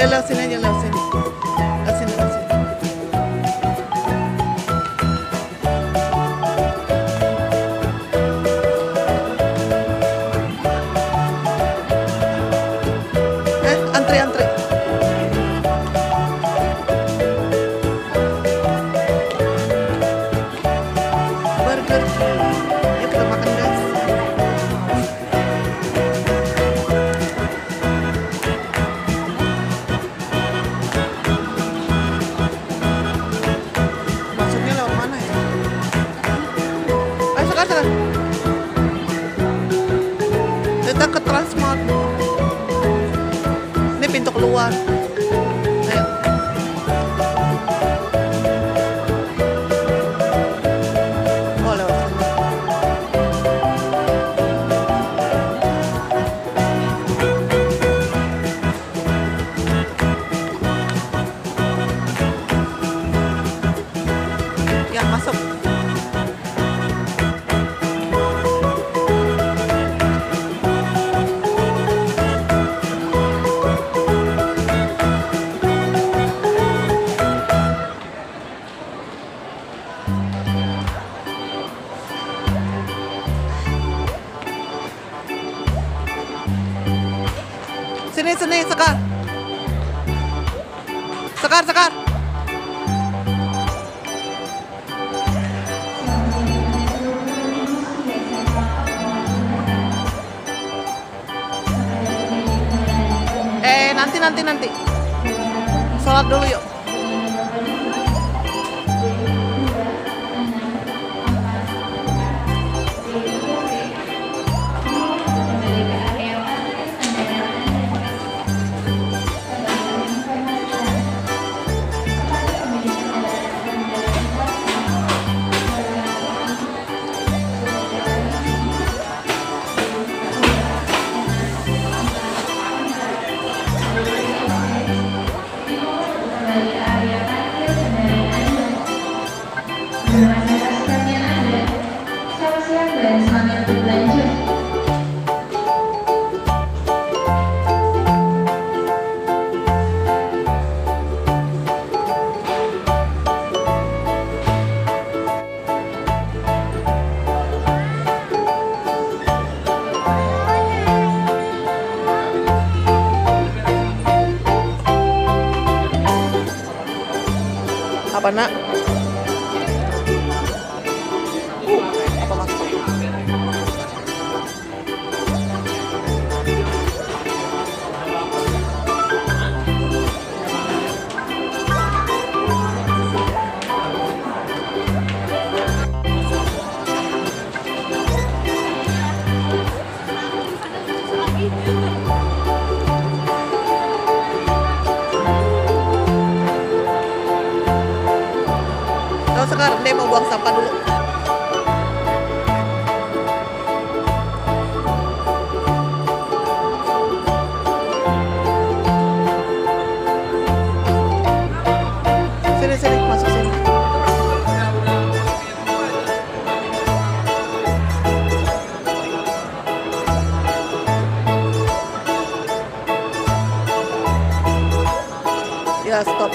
lewat sini aja, lewat sini. Lewat sini, lewat sini. Antri, antri. Burger. Yuk kita makan, guys. Masuknya lewat mana ya? Ayo, sekarang. Kita ke Transmart. Ini pintu keluar. Ayo. Oh, lewat sini. Ya, masuk. Sini, sini, Sekar. Sekar, Sekar. Nanti. Sholat dulu yuk. Selamat siang dan selamat berbelanja. Apa, Nak? Apa maksud? Oh, sekarang dia mau buang sampah dulu. Sini, masuk sini. Ya, stop.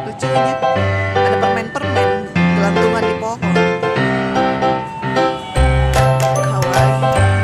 Lucu ini. Ada permen-permen gelantungan di pohon. Kawaii.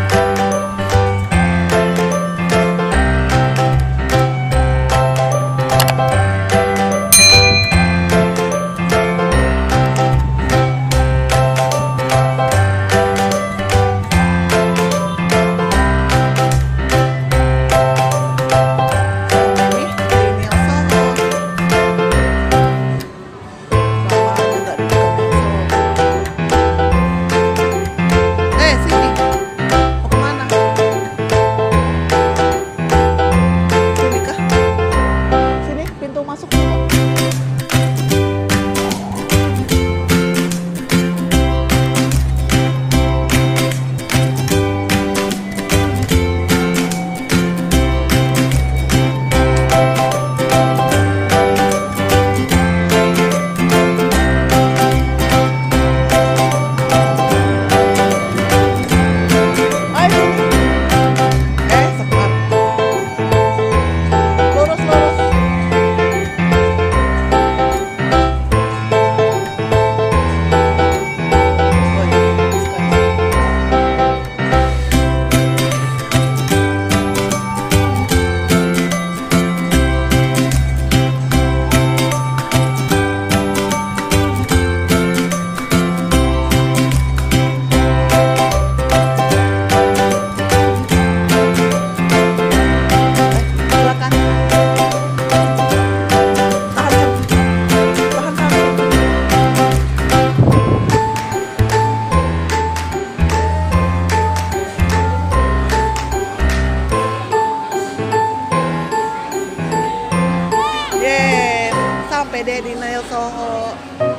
Sampai deh di Nail Soho.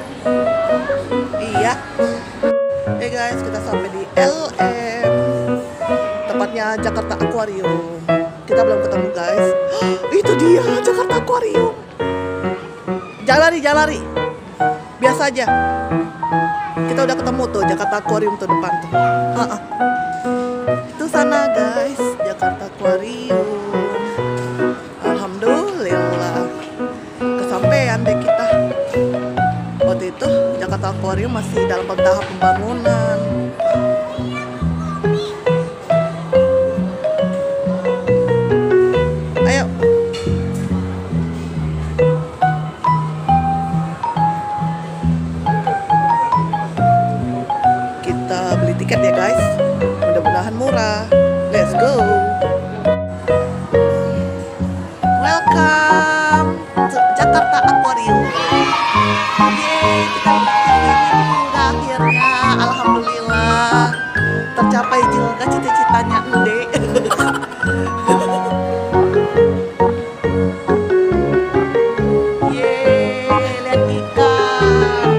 Iya. Hey guys, kita sampai di LM. Tepatnya Jakarta Aquarium. Kita belum ketemu guys. Itu dia Jakarta Aquarium. Jalari. Biasa aja. Kita udah ketemu tuh Jakarta Aquarium tuh depan tuh. Itu sana guys, Jakarta Aquarium. Alhamdulillah. Kesampean deh kita. Waktu itu Jakarta Aquarium masih dalam tahap pembangunan. Ayo. Kita beli tiket ya guys. Mudah-mudahan murah. Let's go. Welcome to Jakarta Aquarium. Yeay, kita udah akhirnya, alhamdulillah tercapai juga cita-citanya Ende. Yeay, lihat ikan.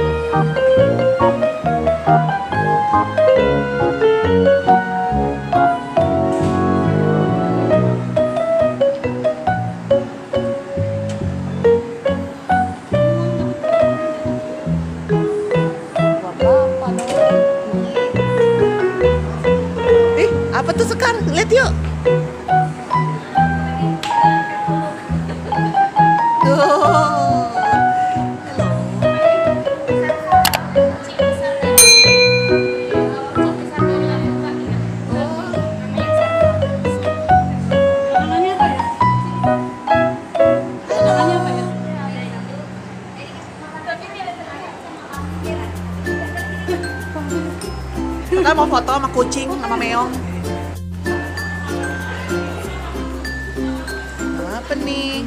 Apa tuh Sekar? Lihat yuk. Oh. Sekar mau foto sama kucing sama meong. Apa nih?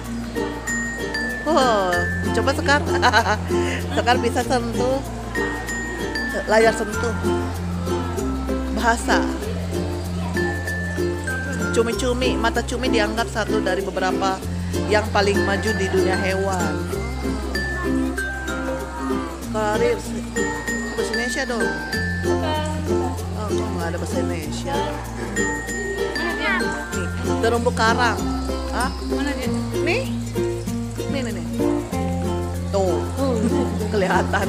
Oh, coba Sekar. Sekar bisa sentuh layar sentuh. Bahasa. Cumi-cumi, mata cumi dianggap satu dari beberapa yang paling maju di dunia hewan. Karir bahasa Indonesia dong. Oh, kok nggak ada bahasa Indonesia? Nih, terumbu karang. Ah, mana dia? Nih. Tuh, kelihatan.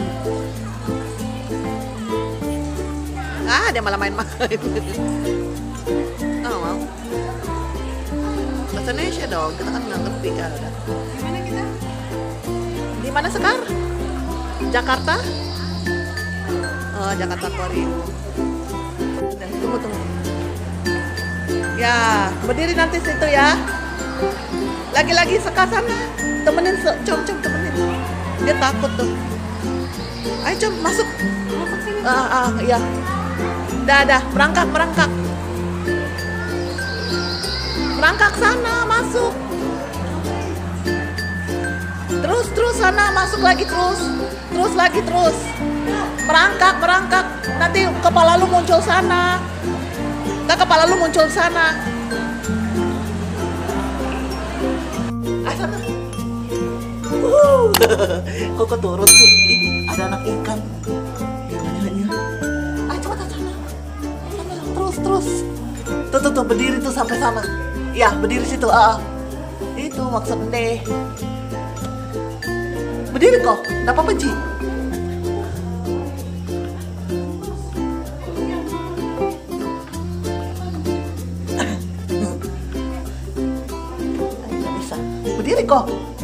Ah, dia malah main-main. Oh, mau. Bahasa Indonesia dong, kita kan nggak ngerti kan. Gimana kita? Di mana Sekar? Jakarta? Oh, Jakarta Aquarium. Tunggu. Ya, berdiri nanti situ ya. Lagi-lagi Sekar sana. Temenin, com temenin. Dia takut tuh. Ayo com, masuk. Ya. Dah, merangkak. Merangkak sana, masuk. Terus sana, masuk lagi terus. Merangkak. Nanti kepala lu muncul sana. Sana. Kok keturun sih? Ada anak ikan. Cepat sana. Terus. Tuh, berdiri tuh sampai sana. Ya, berdiri situ. Itu maksudnya. Berdiri kok, nggak apa-apa Ji. Nggak bisa. Berdiri kok.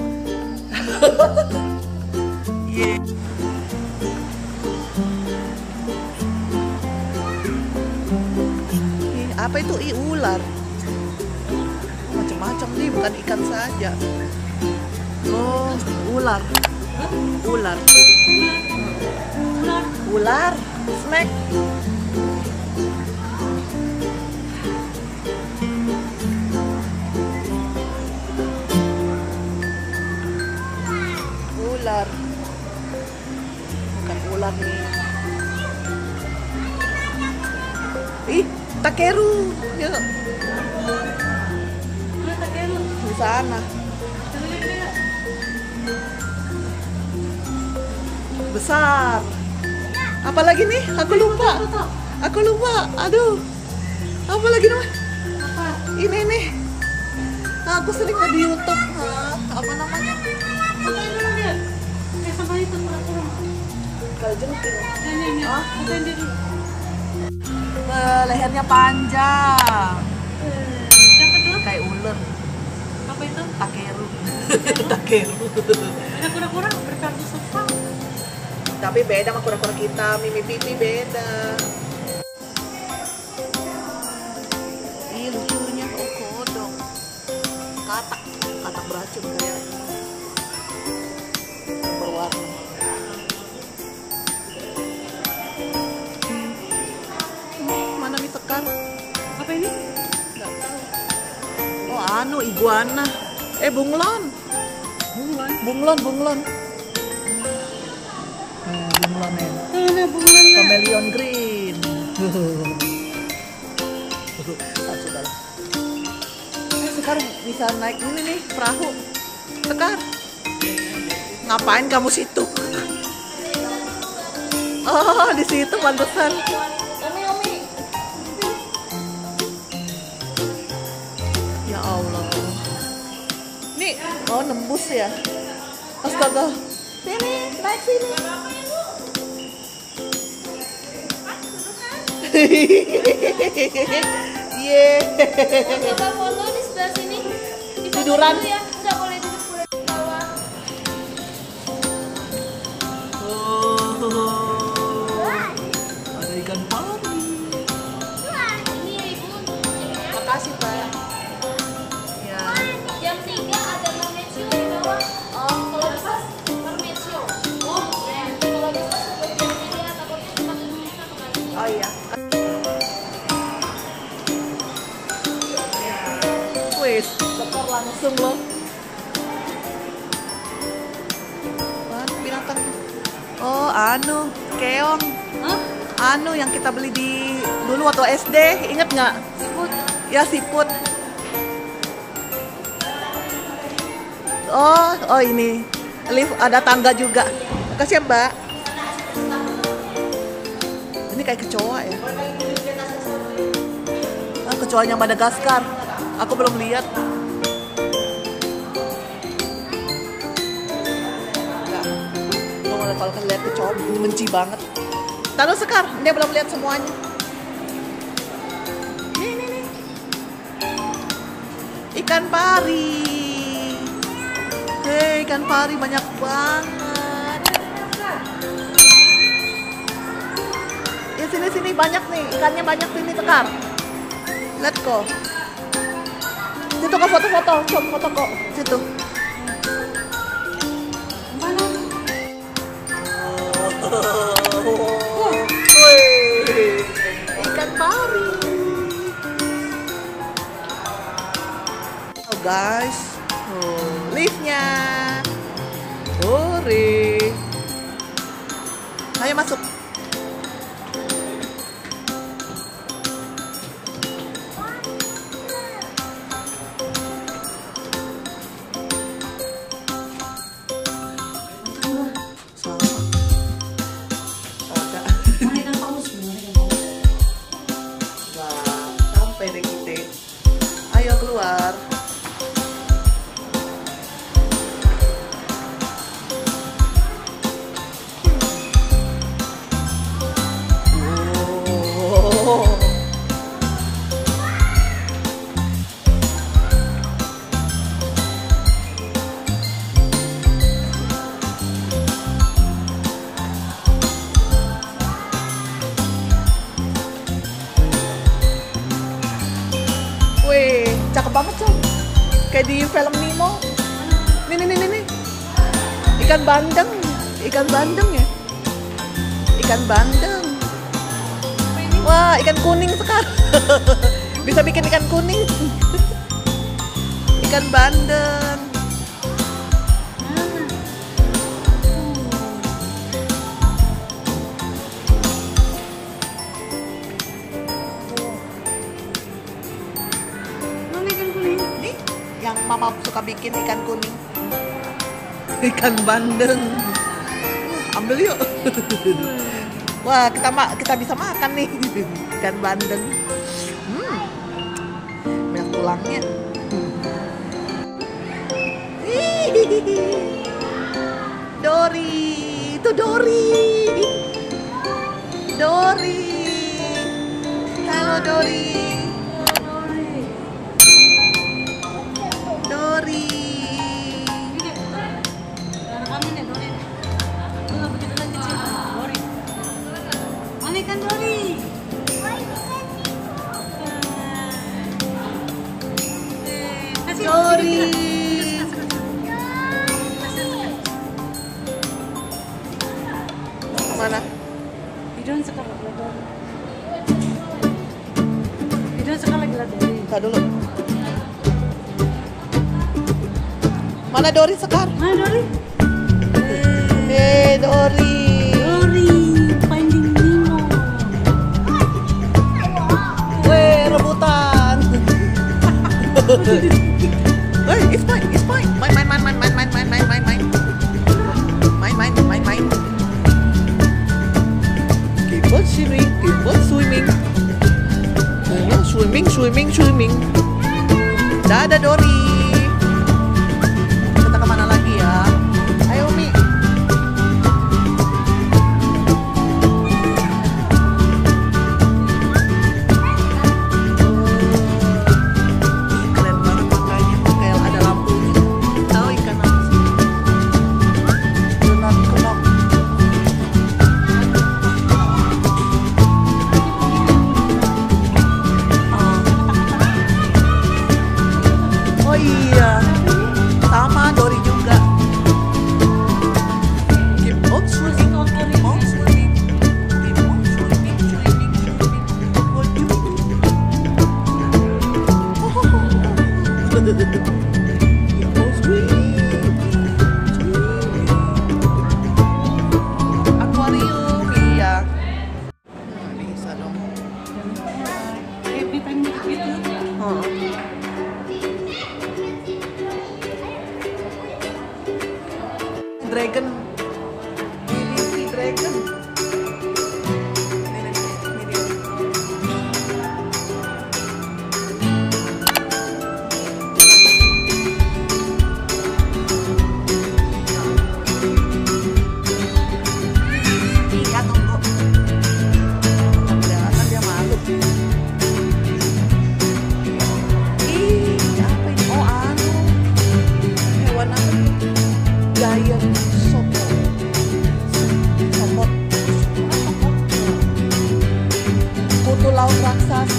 Yeah. Apa itu ular? Macam-macam nih, bukan ikan saja. Oh, ular. Snack. Ular. Bukan ular nih. Takeru. Ya. Takeru. Di sana. Besar. Apa lagi nih? Aku lupa. Aduh. Apa lagi namanya? Apa? Ini. Aku sering di YouTube. Apa namanya? Apa itu dia? Kayak sama itu kurang. Kalajengking. Ini. Apa yang dia? Lehernya panjang. Siapa tuh? Kayak ular. Apa itu? Takeru. Ada kura-kura berkartu sofa. Tapi beda sama kura-kura kita, Mimi Pipi beda. Ih, lucunya kodok. Katak beracun kayak berwarna. Mana nih Sekar? Apa ini? Nggak tahu. Oh, iguana. Bunglon. Bunglon. Bunglon ya. Bunglon. Chameleon green. Sudah. Sekar bisa naik ini nih perahu. Sekar. Ngapain kamu situ? Oh, di situ pantesan. Omi. Ya Allah. Nih, nembus ya. Astaga. Sini, naik sini. Coba foto di sebelah sini. Tiduran. Ya, nggak boleh duduk di bawah. Ada ikan pari. Ini ya Ibu. Makasih Pak. Ya. Jam 3 ada mermaid show di bawah. Kalau bisa mermaid show. Ya. Kalau bisa sebelum jam 3 takutnya cuma bisa kembali. Oh iya. Wis, Sekar langsung loh. Mana binatang? Oh, keong. Hah? Yang kita beli dulu waktu SD, inget nggak? Siput. Ya, siput. Oh ini. Lift ada tangga juga. Makasih ya, Mbak. Ini kayak kecoa ya. Kecoanya Madagaskar. Aku belum lihat. Kalau lihat kecoa benci banget. Taruh Sekar, dia belum lihat semuanya. Nih. Ikan pari. Hei, ikan pari banyak banget. Ya sini banyak nih, ikannya banyak sini Sekar. Let's go. Situ kok foto-foto, coba foto kok situ. Wih, ikan pari. Oh guys, liftnya. Hore. Ayo masuk. Sampai deh kita. Ayo keluar. Oh. Wih, cakep banget Cob. Kayak di film Nemo. Nih. Ikan bandeng ya. Ikan bandeng. Wah, ikan kuning sekarang. Bisa bikin ikan kuning. Ikan bandeng. Nih, yang mama suka bikin ikan kuning. Ikan bandeng. Ambil yuk. Wah, kita bisa makan nih ikan bandeng. Banyak tulangnya. Dori, itu Dori. Dori. Halo Dori. Dori. Mana ikan Dori? Dori. Mana? Videoan sekarang lagi Dori. Videoan sekarang lagi Dori. Bentar dulu. Mana Dori Sekar? Mana Dori? Dori. Dori, Finding Nemo. Weh, rebutan. Hey, it's fine. Main. Keep on swimming. Swimming. Dadah Dori. Kita kemana lagi ya? Ayo Mi. Keren banget makanya kayak ada lampunya. Tahu ikan apa sih? Kenop. Oh iya.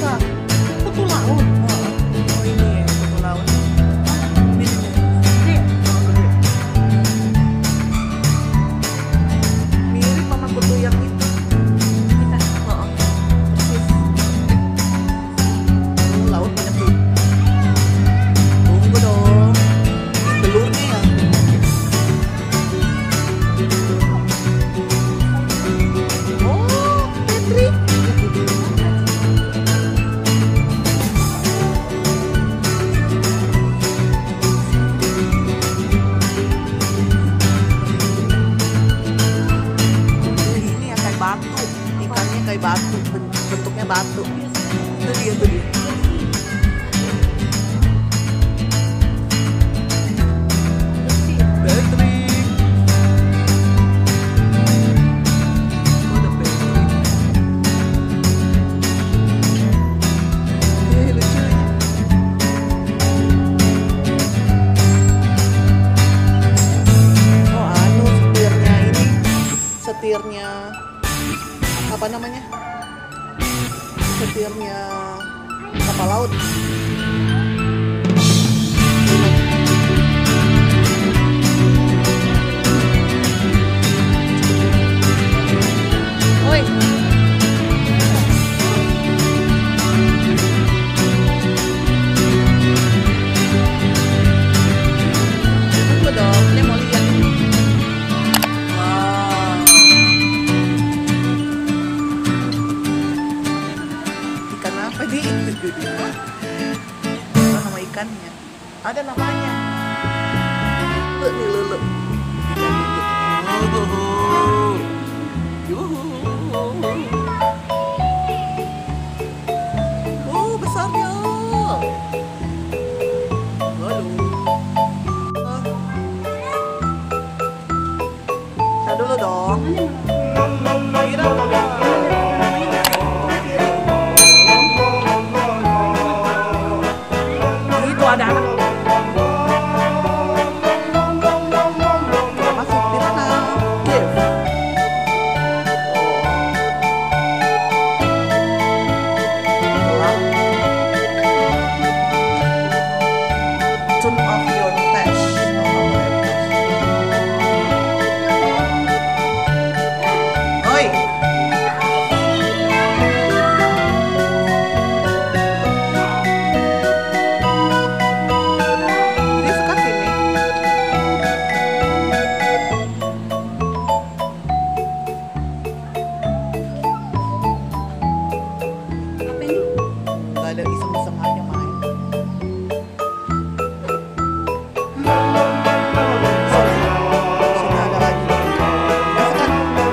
Masa? Kutu laut? Oh ini ya, kutu laut. Ini. Oh, gede. Mirip sama kutu yang itu. Persis. Laut banyak tuh. Tunggu dong. Ini telurnya ya. Oh, Patrick. Ini yang kayak batu. Ikannya kayak batu. Bentuknya batu. Itu dia, tuh dia. Patrick. Oh, ada Patrick. Lucu. Oh, anu setirnya ini. Setirnya apa namanya? Setirnya kapal laut. Oi. Tunggu dong, ini mau lihat. Wow. Ikan apa nih? Apa nama ikannya? Ada namanya. Nih lulu. Ikan lulu. Yuhu. Besarnya. Waduh. Kita dulu dong. Kira. Itu ada anak. Kita masuk di mana? Yes. Turn off your flash. Oi. Ini suka sini. Apa ini? Gak ada iseng-iseng aja main. Sini ada lagi. Masukkan.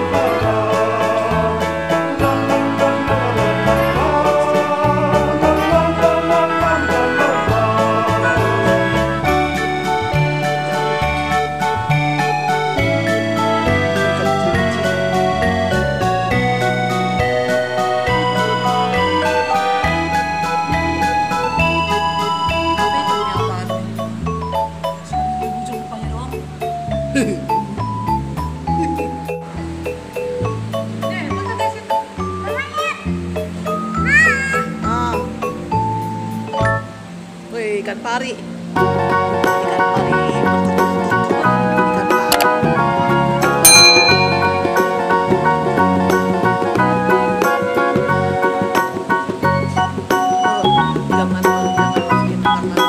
Apa itu apaan? Ujung kepala doang. Foto di situ. Ah. Wih, ikan pari. Ikan pari. Ikan pari. Jangan masukin karena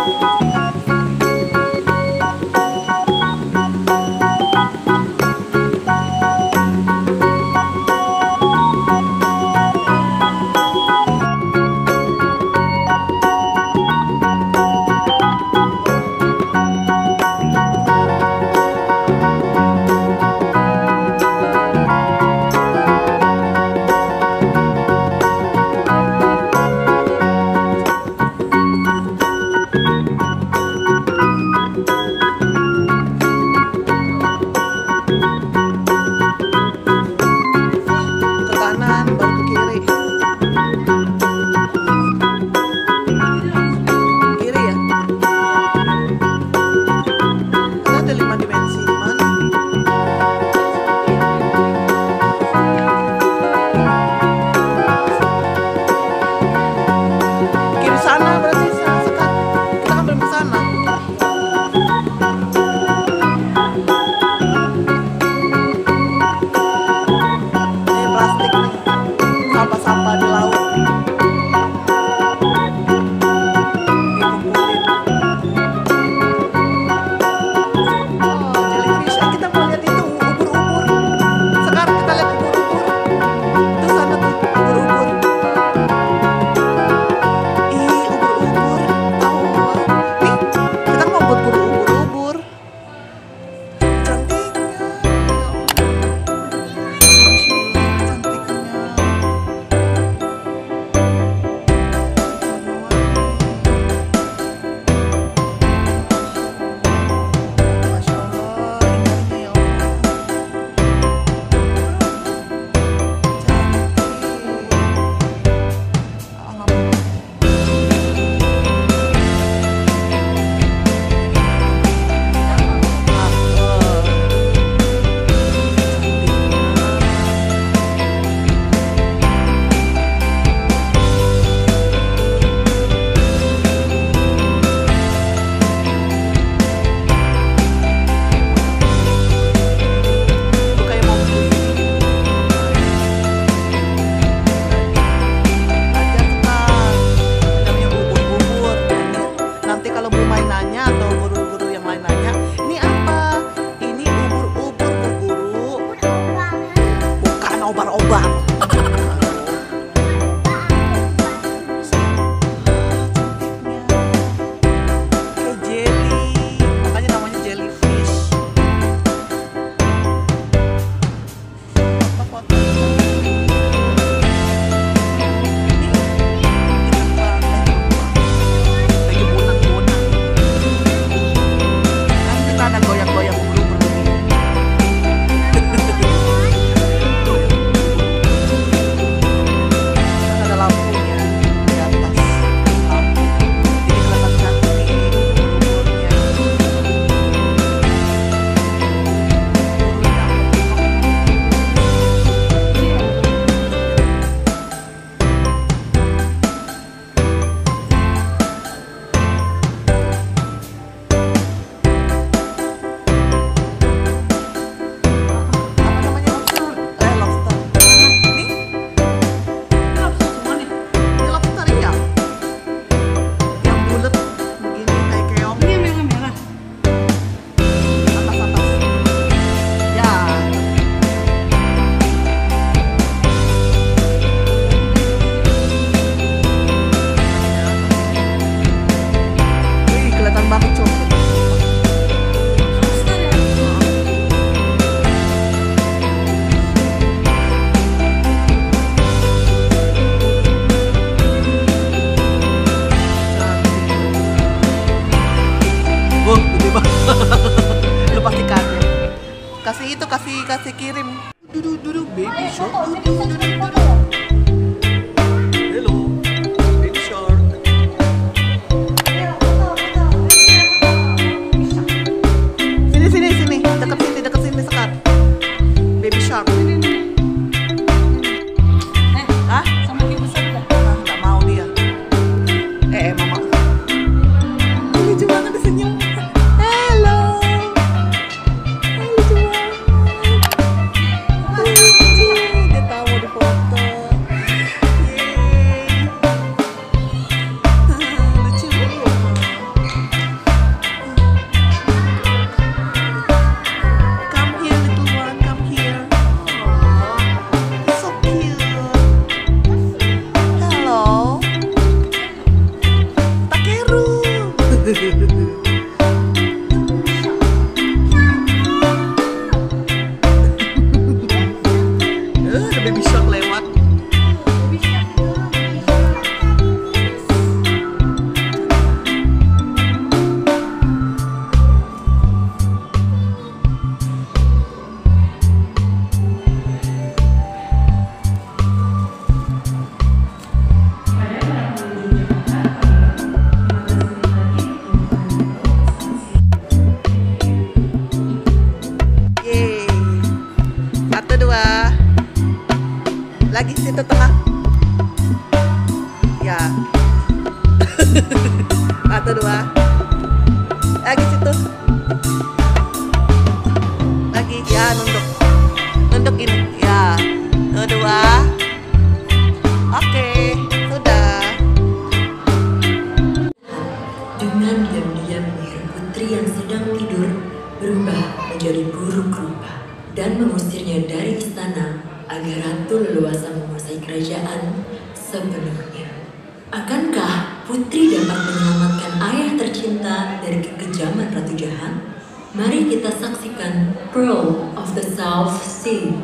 tebak. Kayak jelly, makanya namanya jellyfish. Foto-foto. Lagi bonang-bonang. Kan kita ada goyang-goyang bulu-bulu. Kan ada lampunya di atas lampu. Jadi kelihatan cantik bulu-bulunya. Apa namanya lobster? Lobster. Nih, ini lobster ya. Yang bulat begini kayak keong. Atas-atas. Ya. Wih, kelihatan banget coba. Wah, gede banget. Lu pasti kaget. Kasih itu, kasih kirim. Duduk, baby shark. Hello, baby shark. Sini, dekat sini Sekar. Baby shark. Hah? Ah, nggak mau dia. Mama. Lucu banget dia senyum. Halo. Lucu banget. Lucu. Dia tahu mau dipoto. Yeay. Lucu. Come here, little one. Come here. Oh, so cute. Hello. Takeru. Ada baby shark lewat. Yeay. 1, 2. Lagi situ tengah. Ya. 1, 2. Lagi situ. Lagi ya, nunduk ini. Ya. 1, 2. Oke, sudah. Dengan diam-diam putri yang sedang tidur berubah menjadi burung rupa dan mengusirnya dari istana agar ratu leluasa menguasai kerajaan sepenuhnya. Akankah putri dapat menyelamatkan ayah tercinta dari kekejaman ratu jahat? Mari kita saksikan Pearl of the South Sea.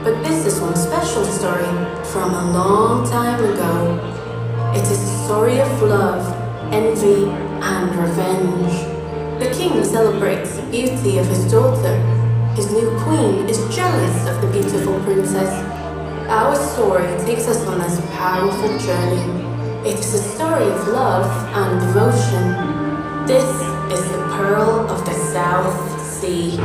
But this is one special story from a long time ago. It is a story of love, envy, and revenge. The king celebrates the beauty of his daughter. His new queen is jealous of the beautiful princess. Our story takes us on this powerful journey. It is a story of love and devotion. This is the Pearl of the South Sea.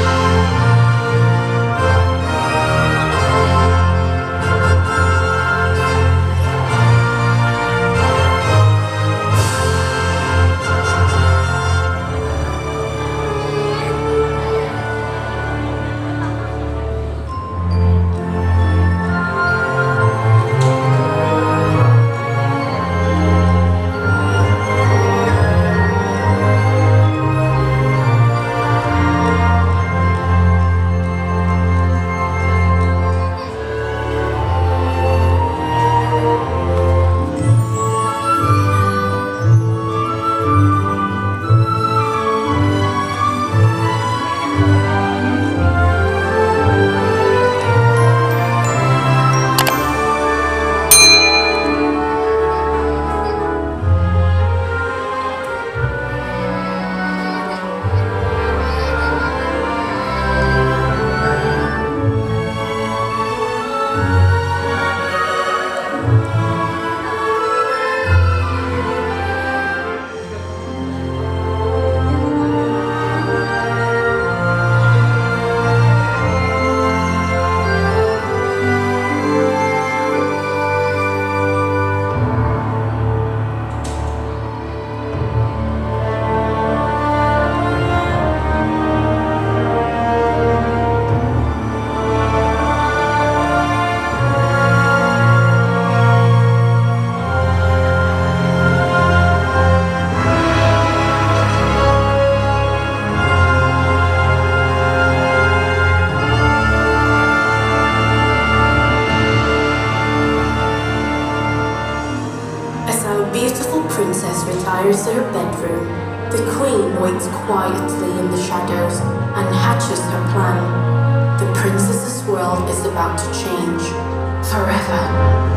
Princess retires to her bedroom. The queen waits quietly in the shadows and hatches her plan. The princess's world is about to change forever.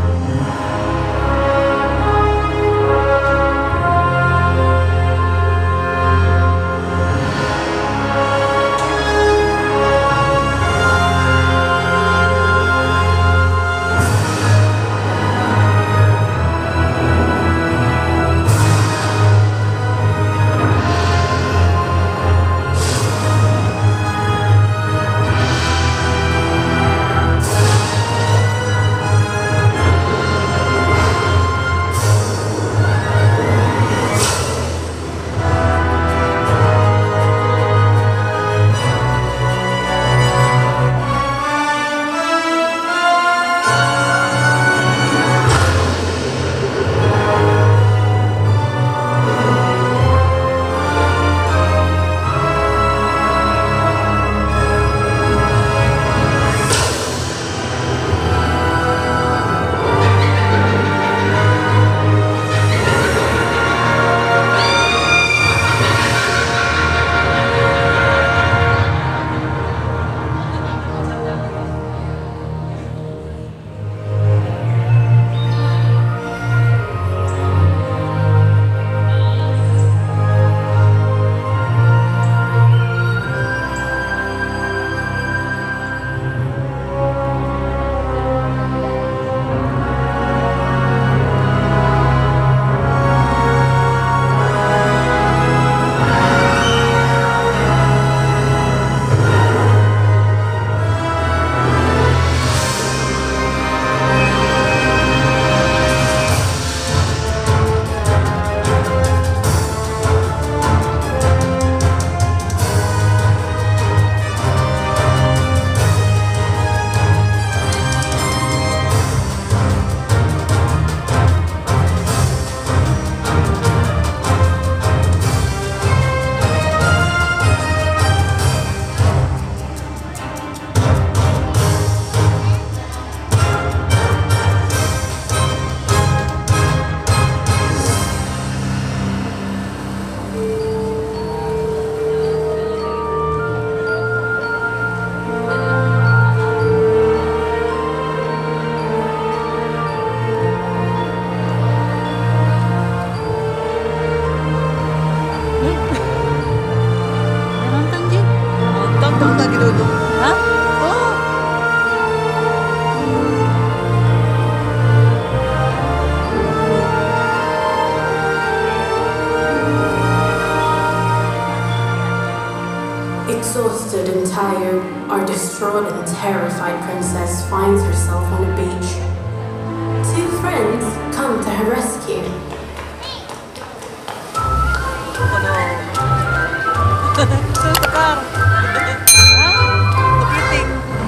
distraught and terrified princess finds herself on a beach. Two friends come to her rescue. Sekar. Kepiting.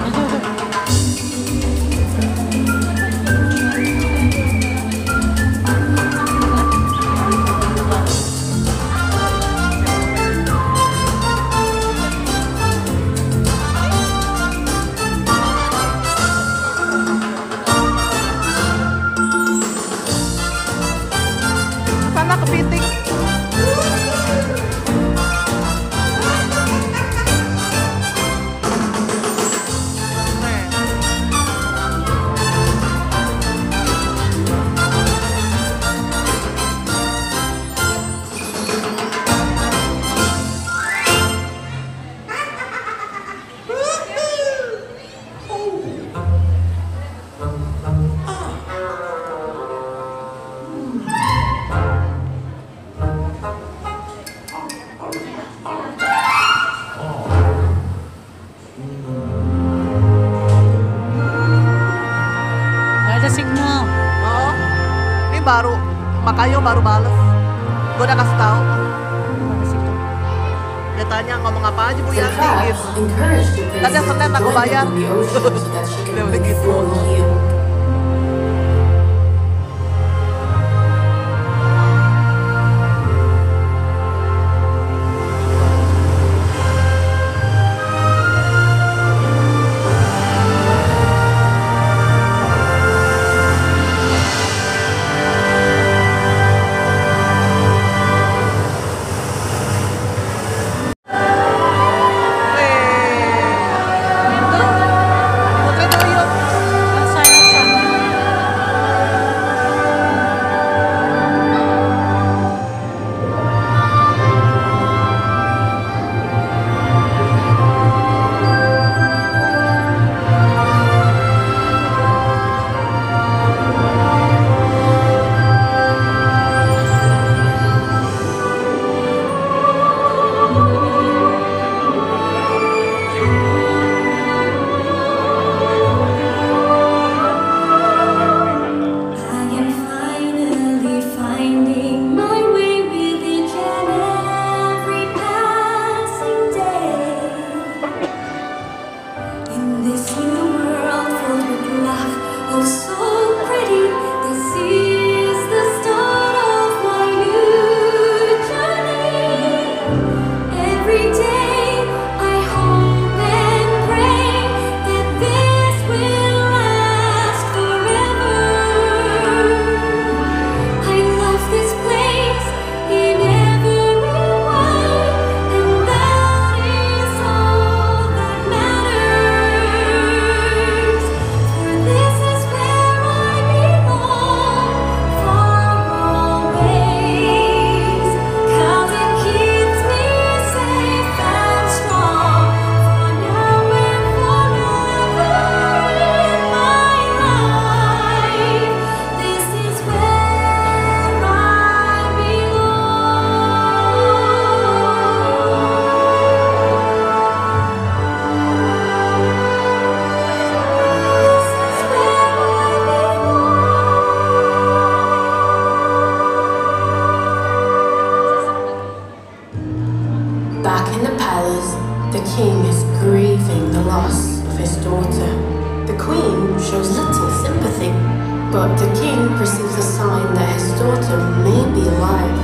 Sana kepiting. Gak ada signal. Oh, ini baru Makayo baru bales. Gue udah kasih tahu. Dia tanya ngomong apa aja Bu The Yanti crab gitu. encouraged the Tadi princess Senin to aku join bayar. them in the ocean so that she Dia can begitu. live full healed. Putri Duyung. Elsa, Elsa. I am finally finding my way with each and every passing day. In this new world filled with love, oh so pretty, this is the start of my new journey. Every day I hope and pray that this will last forever. I love this place in every way, and that is all that matters. For this is where I belong for always, 'cause it keeps me safe and strong for now and forever in my life. This is where I Back in the palace, the king is grieving the loss of his daughter. The queen shows little sympathy, but the king receives a sign that his daughter may be alive.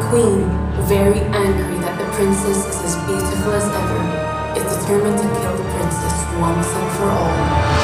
queen, very angry that the princess is as beautiful as ever, is determined to kill the princess once and for all.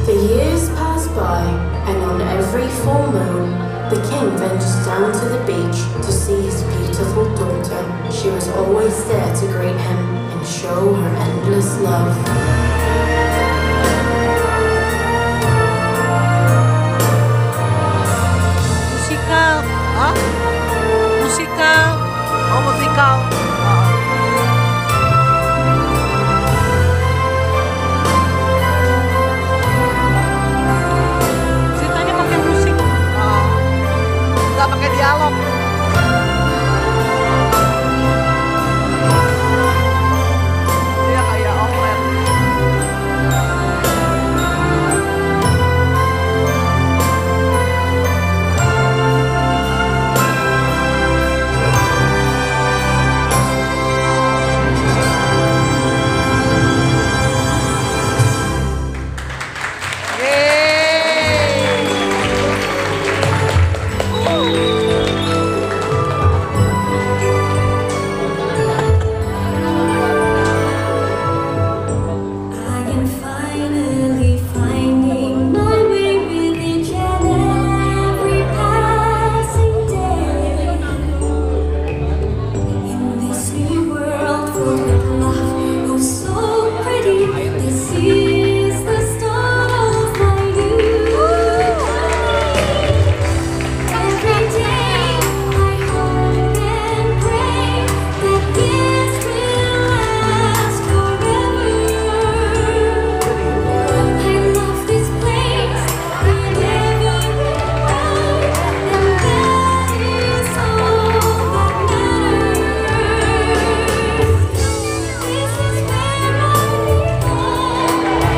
The years pass by, and on every full moon, the king ventures down to the beach to see his beautiful daughter. She was always there to greet him and show her endless love. Musikal. Hah? Musikal. Oh, musikal. Ceritanya pakai musik. Nggak pakai dialog. Dia kayak opera. I am finally finding my way with each and every passing day. In this new world full of love, oh so pretty, this is the start of my new journey. Every day I hope and pray that this will last forever. I love this place whenever we go, and that is all that matters. This is where I belong.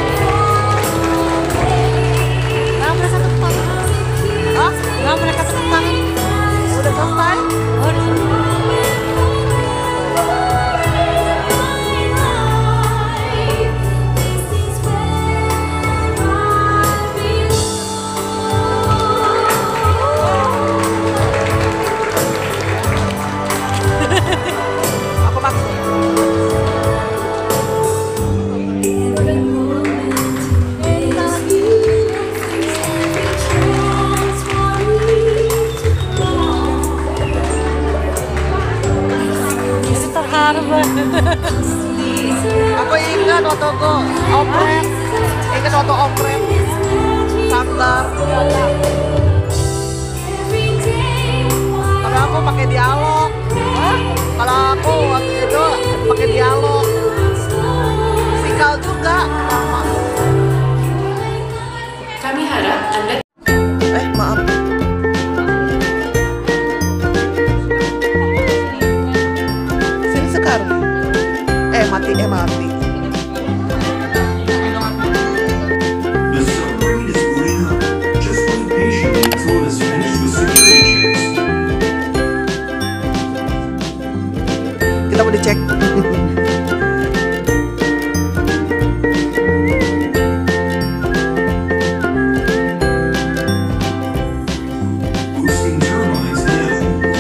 Nah, mereka tepuk tangan. Hah? Nah, mereka tepuk tangan. Udah selesai? Oh, di sini. Aku maksud. Terharu banget. Aku ingat waktu aku opera. Ingat waktu opera. Sanggar. Kalau aku pakai dialog. Hah? Kalau aku waktu itu pakai dialog. Musikal juga. Kami harap Anda Maaf. Sini sekarang. Mati. The submarine is booting up. Just wait patiently until it is finished with simulations. Kita mau dicek. Boosting turbines now.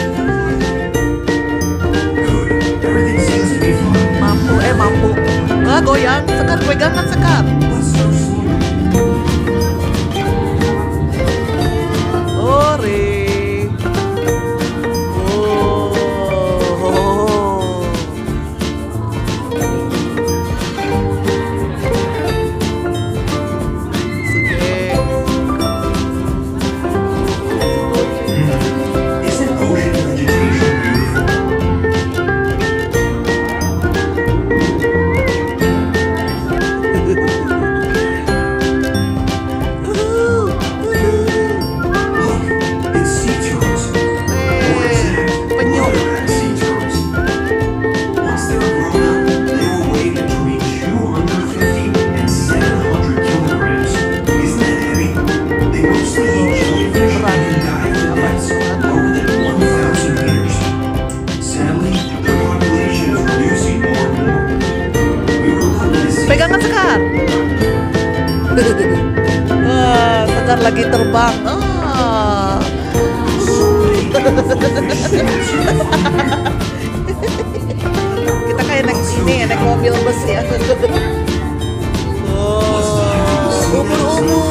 Good. Everything seems to be fine. Mampu. Nggak goyang. Sekar, pegangan Sekar. Let's start slowly. Ore. Isn't ocean vegetation beautiful? Look, it's sea turtles. More exact, mother-rat sea turtles. Once they were grown up, they will weigh between 250 and 700 kilograms. Isn't that heavy? They mostly eat jellyfish and dive to depths lower than 1,000 meters. Sadly, their population is reducing more and more. We were lucky to see. Pegangan Sekar. Wah, Sekar lagi terbang. Kita kayak naik mobil bus ya. Oh, umur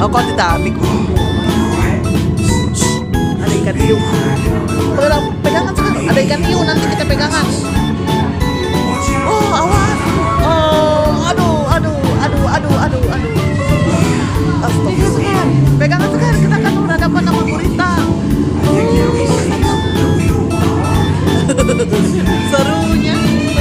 Oh, kok Titanic. Ada ikan hiu. Pegangan sekarang. Ada ikan hiu, nanti kita pegangan. Oh, awas. Oh, aduh. Astagfirullah. Pegangan sekarang, kita akan berhadapan sama gurita. Serunya.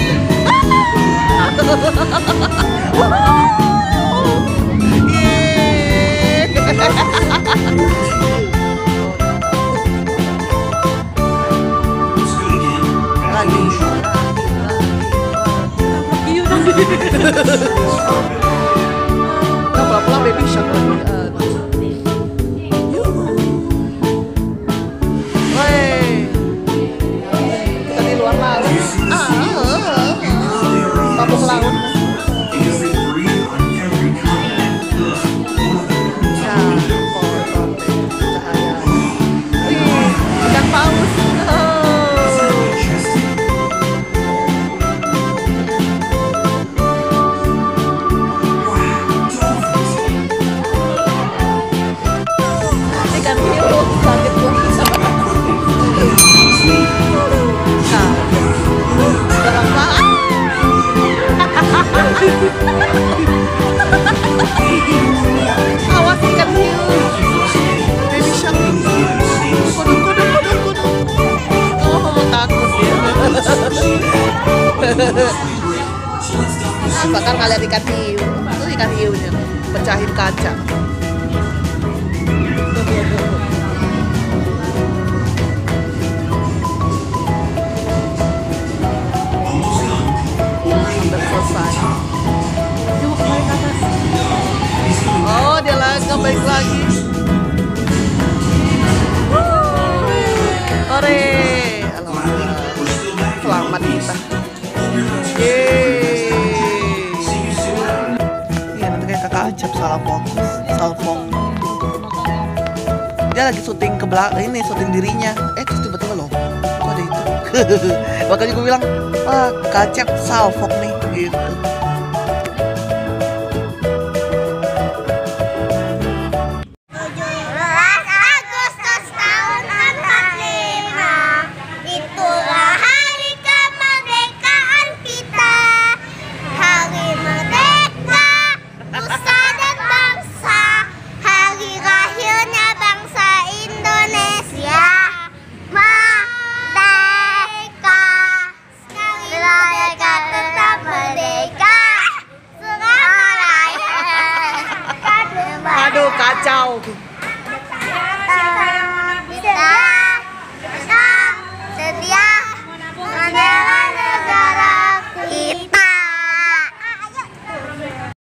Pelan-pelan baby shark lagi. Wey, kita di luar laut. Mabuk laut. Because they breathe on every continent. Ya, kotor deh, cahaya. Wih, ikan paus. Ikan hiu, sakit gua. Dalam banget. Awas ikan hiu. Baby shark. Kudu. Oh, takut dia. Bahkan kalian ikan hiu. Itu ikan hiunya. Pecahin kaca. Hampir selesai. Dia mau kembali ke atas. Oh, dia lagi balik lagi. Ore, alhamdulillah. Selamat kita. Yeay. Iya, nanti kayak kakak Acap Salfong. Dia lagi syuting ke belakang ini, syuting dirinya. Terus tiba-tiba loh, kok ada itu? Makanya gue bilang, wah, Kak Acap Salfong nih, gitu. Agustus tahun 45, itulah hari kemerdekaan kita. Hari merdeka, nusa dan bangsa, hari lahirnya bangsa Indonesia. Merdeka, merdeka tetap merdeka. Selamat hari. Aduh, kacau.